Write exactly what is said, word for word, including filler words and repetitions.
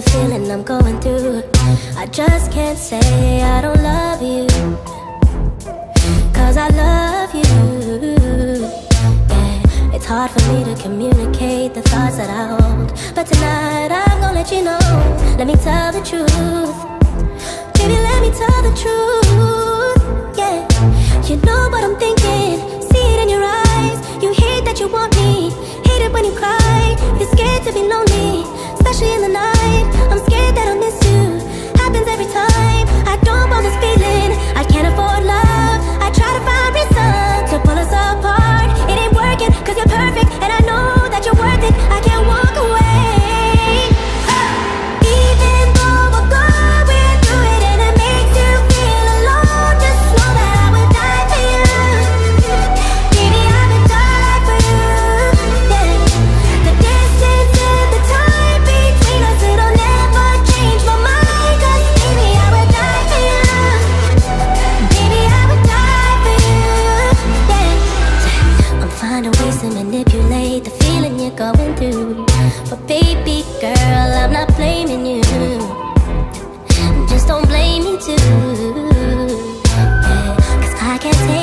the feeling I'm going through. I just can't say I don't love you, cause I love you. Yeah, it's hard for me to communicate the thoughts that I hold, but tonight I'm gonna let you know. Let me tell the truth, baby, let me tell the truth. Yeah, you know what I'm thinking, see it in your eyes. You hate that you want me, hate it when you cry. You're scared to be lonely, especially in the night. I'm scared that I'll miss you, happens every time. I don't want this feeling, I can't afford love. I try to find reason to pull us apart. It ain't working, cause you're perfect, and I know that you're worth it. I can't walk away. Even though we're going through it and it makes you feel alone, just know that I would die for you. Baby, I would die for you. Yeah. The distance and the time between us, it'll never change my mind. Cause baby, I would die for you. Baby, I would die for you. Yeah. I'm finding ways to manipulate the feeling you're going through, but baby girl, I'm not blaming you. Just don't blame me too. Yeah. Cause I can't take